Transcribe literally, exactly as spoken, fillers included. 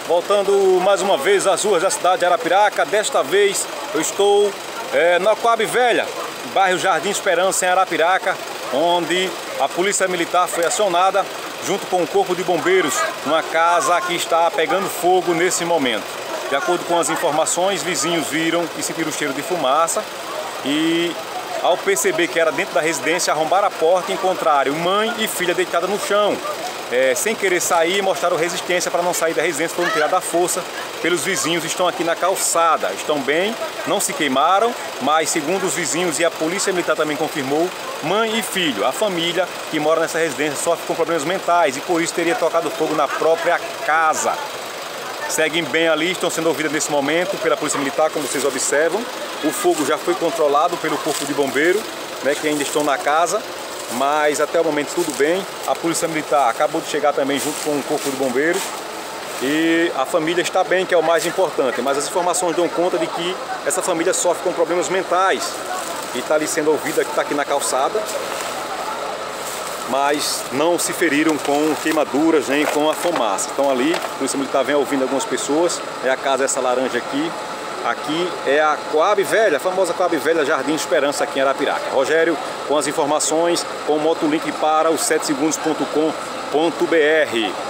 voltando mais uma vez às ruas da cidade de Arapiraca. Desta vez eu estou é, na Coab Velha, bairro Jardim Esperança, em Arapiraca, onde a Polícia Militar foi acionada junto com o Corpo de Bombeiros, numa casa que está pegando fogo nesse momento. De acordo com as informações, vizinhos viram e sentiram o cheiro de fumaça e, ao perceber que era dentro da residência, arrombaram a porta e encontraram mãe e filha deitada no chão. É, sem querer sair, mostraram resistência para não sair da residência, foram tirados à força pelos vizinhos. Estão aqui na calçada, estão bem, não se queimaram, mas segundo os vizinhos e a Polícia Militar também confirmou, mãe e filho, a família que mora nessa residência sofre com problemas mentais e por isso teria tocado fogo na própria casa. Seguem bem ali, estão sendo ouvidas nesse momento pela Polícia Militar, como vocês observam. O fogo já foi controlado pelo Corpo de Bombeiro, né, que ainda estão na casa. Mas até o momento tudo bem. A Polícia Militar acabou de chegar também junto com o Corpo de Bombeiros e a família está bem, que é o mais importante. Mas as informações dão conta de que essa família sofre com problemas mentais e está ali sendo ouvida, que está aqui na calçada, mas não se feriram com queimaduras nem com a fumaça. Estão ali, a Polícia Militar vem ouvindo algumas pessoas. É a casa essa laranja aqui. Aqui é a Coab Velha, a famosa Coab Velha Jardim Esperança, aqui em Arapiraca. Rogério, com as informações, com o Motolink para o sete segundos ponto com ponto br.